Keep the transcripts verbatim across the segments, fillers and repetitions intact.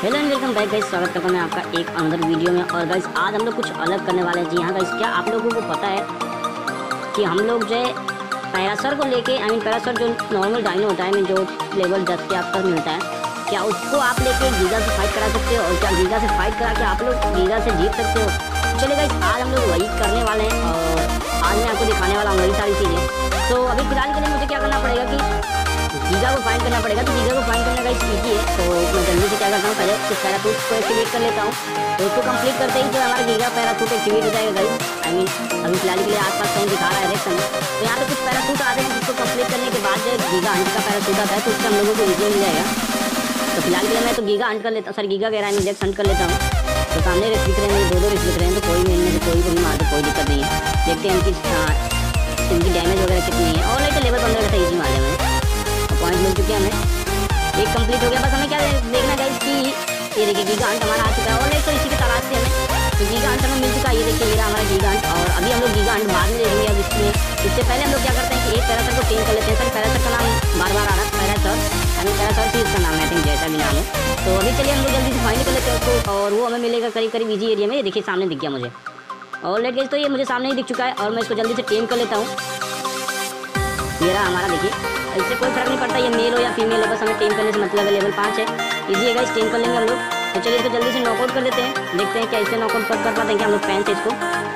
Hello and welcome back guys, स्वागत करता हूं मैं आपका एक अंदर वीडियो में। और गाइस आज हम लोग कुछ अलग करने वाले हैं। जी हाँ गाइस, क्या आप लोगों को पता है कि हम लोग जो है पैरासर को लेके आई मीन पैरासर जो नॉर्मल डायनो होता है जो लेवल दस के आसपास मिलता है, क्या उसको आप लेके गीगा से फाइट करा सकते हो? और क्या गीगा से फाइट करा के आप लोग गीगा से जीत सकते हो? चलिए गाइस, आज हम लोग वही करने वाले हैं और आज मैं आपको दिखाने वाला हूँ वही सारी चीज़ें। तो अभी फिलहाल के लिए मुझे क्या करना पड़ेगा कि गीगा को फाइंड करना पड़ेगा। तो गीगा को फाइंड करने का इजी है, तो मैं जल्दी से क्या करता हूँ, पहले उस पैराशूट को एक्टिवेट कर लेता हूँ। तो उसको कंप्लीट करते ही जो हमारा गीगा पैराशूट एक्टिवेट हो जाएगा गाइस। आई मीन अभी फिलहाल के लिए आसपास कहीं दिखा रहा है रेक्सन। तो यहाँ पे कुछ पैराशूट आते हैं जिसको कंप्लीट करने के बाद जो गीगा हंट का पैराशूट आता है तो उससे हम लोगों को विजय मिल जाएगा। तो फिलहाल के लिए मैं तो गीगा हंट कर लेता हूँ, सर गीगा कह रहा है इंजेक्ट हंट कर लेता हूँ। तो सामने रेस दिख रहे हैं, दो दो रेस दिख रहे हैं, तो कोई में इनमें से कोई को भी मार दो, कोई दिक्कत नहीं है। देखते हैं इनकी इनकी डैमेज वगैरह कितनी है। और लाइक लेवल पंद्रह का ईजी मारे हमें, पॉइंट मिल चुके हैं हमें, एक कंप्लीट हो गया। बस हमें क्या देखना गाइस कि ये देखिए गीगा हंट हमारा आ चुका है। और लाइक तो इसी के तलाश से हमें तो गीगा हंट हमें मिल चुका है। ये देखिए ये रहा हमारा गीगा हंट। और अभी हम लोग गीगा हंट बाद में देखेंगे। अब इसमें इससे पहले हम लोग क्या करते हैं कि एक पैरासर को टेम कर लेते हैं। सर पैरासर का नाम बार बार आ रहा है, पैरासर आई मीन पैरासर से इसका नाम है, आई थिंक जैसा भी नाम है। तो अभी चलिए हम लोग जल्दी से फाइंड कर लेते हैं उसको और वो हमें मिलेगा करीब करीब इजी एरिया में। ये देखिए सामने दिख गया मुझे। और लाइक गाइस तो ये मुझे सामने ही दिख चुका है और मैं इसको जल्दी से टेम कर लेता हूँ। ये रहा हमारा, देखिए इससे कोई फर्क नहीं पड़ता ये मेल हो या फीमेल हो, बस हमें टेम करने से मतलब है। लेवल पाँच है, इजी है गाइस, टेम कर लेंगे हम लोग। तो चलिए इसको जल्दी से नॉकआउट कर लेते हैं, देखते हैं क्या इससे नॉकआउट कर पाते हैं क्या हम लोग पैन से इसको।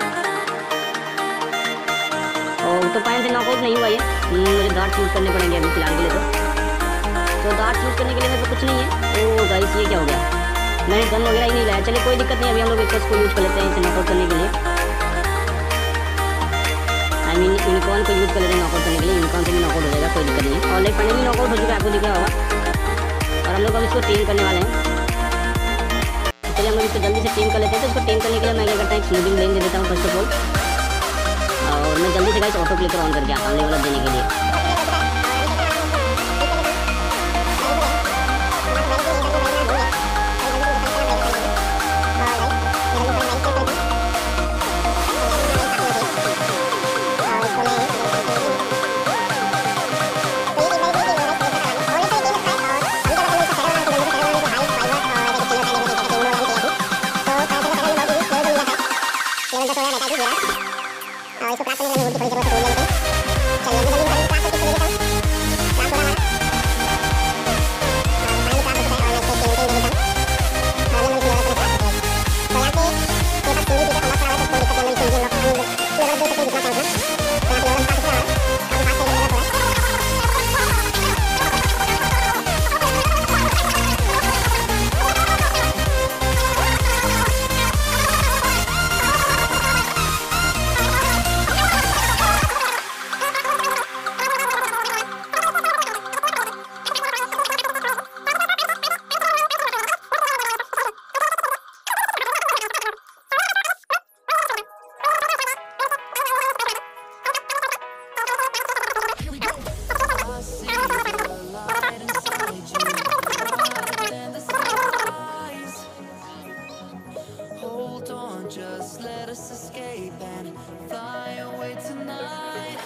और तो पैन से नॉकआउट नहीं हुआ ये, मुझे डार्ट यूज़ करने पड़ेंगे अभी फिलहाल के लिए। तो तो डार्ट यूज़ करने के लिए मेरे को कुछ नहीं है। ओ गाइस ये क्या हो गया, मैंने गन वगैरह ही नहीं लाया। चलिए कोई दिक्कत नहीं, अभी हम लोग इसको यूज़ कर लेते हैं इसे नॉकआउट करने के लिए। आई मीन यूनिकॉर्न को यूज़ कर लेते हैं नॉकआउट करने के लिए। यूनिकॉर्न से भी नॉकआउट हो जाएगा, कोई दिक्कत नहीं है। और लाइक फाइनली नॉकआउट हो चुका है, आपको दिख रहा होगा। और हम लोग अब इसको टेम करने वाले हैं। चलिए हम लोग इसको जल्दी से टेम कर लेते हैं। तो इसको टेम करने के लिए मैं क्या करता हूँ, स्मूथिंग लेन दे देता हूँ फर्स्ट ऑफ ऑल। और मैं जल्दी से गाइस ऑटो क्लिकर ऑन करके आता हूँ लेवल अप देने के लिए। Just let us escape and fly away tonight.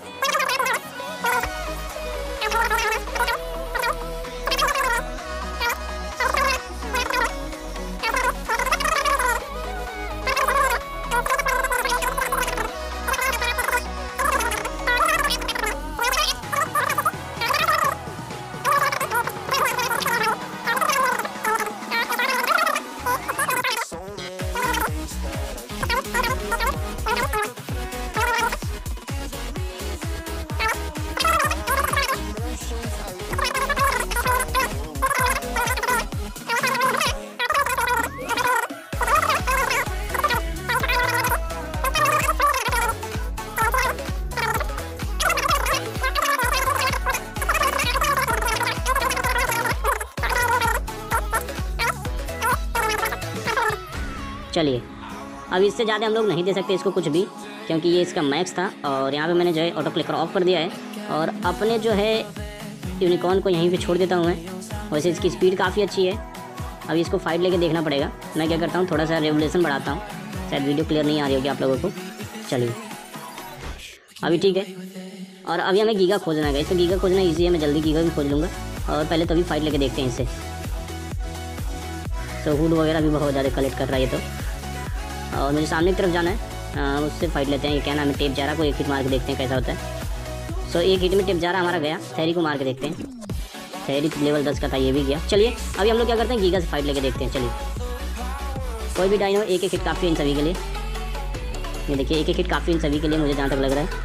चलिए अब इससे ज़्यादा हम लोग नहीं दे सकते इसको कुछ भी, क्योंकि ये इसका मैक्स था। और यहाँ पे मैंने जो है ऑटो क्लिकर ऑफ कर दिया है और अपने जो है यूनिकॉर्न को यहीं पे छोड़ देता हूँ मैं। वैसे इसकी स्पीड काफ़ी अच्छी है। अभी इसको फाइट लेके देखना पड़ेगा। मैं क्या करता हूँ, थोड़ा सा रेवोल्यूशन बढ़ाता हूँ, शायद वीडियो क्लियर नहीं आ रही होगी आप लोगों को। चलिए अभी ठीक है। और अभी हमें गीगा खोजना है। इसको गीगा खोजना ईजी है, मैं जल्दी गीगा भी खोज लूँगा। और पहले तो अभी फाइट लेके देखते हैं इससे। सो हुड वगैरह भी बहुत ज़्यादा कलेक्ट कर रहा है ये तो। और मुझे सामने की तरफ जाना है, आ, उससे फाइट लेते हैं। ये क्या नाम है, टेप जारा को एक हिट मार के देखते हैं कैसा होता है। सो एक हिट में टेप जारा हमारा गया। थैरी को मार के देखते हैं। थैरी लेवल दस का था, ये भी गया। चलिए अभी हम लोग क्या करते हैं, गीगा से फाइट लेके देखते हैं। चलिए कोई भी डायनो एक एक हिट काफ़ी है इन सभी के लिए। ये देखिए एक एक हिट काफ़ी इन सभी के लिए, मुझे जहाँ तक लग रहा है।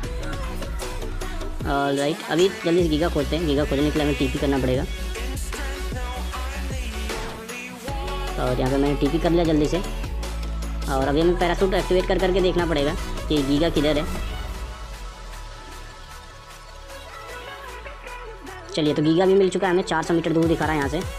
ऑल राइट, अभी जल्दी से गीगा खोजते हैं। गीगा खोजने के लिए हमें टीपी करना पड़ेगा। और यहाँ पे मैंने टीपी कर लिया जल्दी से। और अभी हमें पैराशूट एक्टिवेट कर करके देखना पड़ेगा कि गीगा किधर है। चलिए तो गीगा भी मिल चुका है हमें, चार सौ मीटर दूर दिखा रहा है यहाँ से।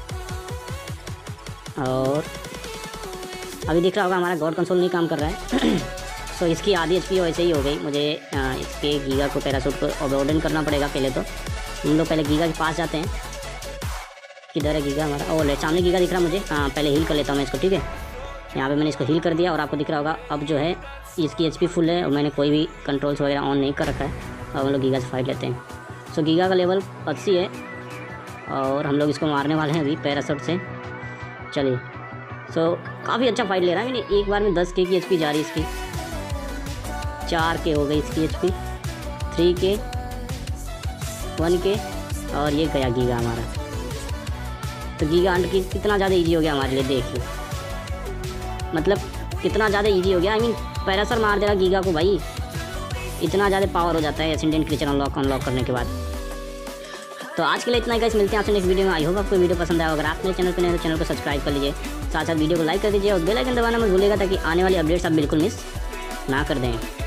और अभी दिख रहा होगा हमारा गॉड कंसोल नहीं काम कर रहा है। सो so, इसकी आधी एचपी वैसे ही हो गई। मुझे आ, इसके गीगा को पैराशूट को अवॉर्डन करना पड़ेगा पहले तो। हम लोग पहले गीगा के पास जाते हैं। किधर है गीगा हमारा? ओह सामने गीगा दिख रहा है मुझे। हाँ पहले हील कर लेता हूँ मैं इसको, ठीक है। यहाँ पे मैंने इसको हील कर दिया और आपको दिख रहा होगा अब जो है इसकी एचपी फुल है और मैंने कोई भी कंट्रोल्स वगैरह ऑन नहीं कर रखा है। अब हम लोग गीगा से फाइट लेते हैं। सो so, गीगा का लेवल अस्सी है और हम लोग इसको मारने वाले हैं अभी पैराशूट से। चलिए सो so, काफ़ी अच्छा फाइट ले रहा है। मैंने एक बार में दस के की एचपी जा रही है इसकी, चार के हो गई इसकी एचपी, थ्री के, वन के, और ये गया गीगा हमारा। तो गीगा हंट की कितना ज़्यादा इजी हो गया हमारे लिए, देखिए मतलब कितना ज़्यादा इजी हो गया। आई मीन पैरासर मार देगा गीगा को भाई, इतना ज़्यादा पावर हो जाता है एसेंडेंट क्रीचर अनलॉक अनलॉक करने के बाद। तो आज के लिए इतना ही गाइस, मिलते हैं आपसे नेक्स्ट वीडियो में। आई होप आपको वीडियो पसंद आया। अगर आप मेरे चैनल पर नए तो चैनल को सब्सक्राइब कर लीजिए, साथ साथ वीडियो को लाइक कर दीजिए और बेल आइकन दबाना मत भूलिएगा ताकि आने वाली अपडेट्स आप बिल्कुल मिस ना कर दें।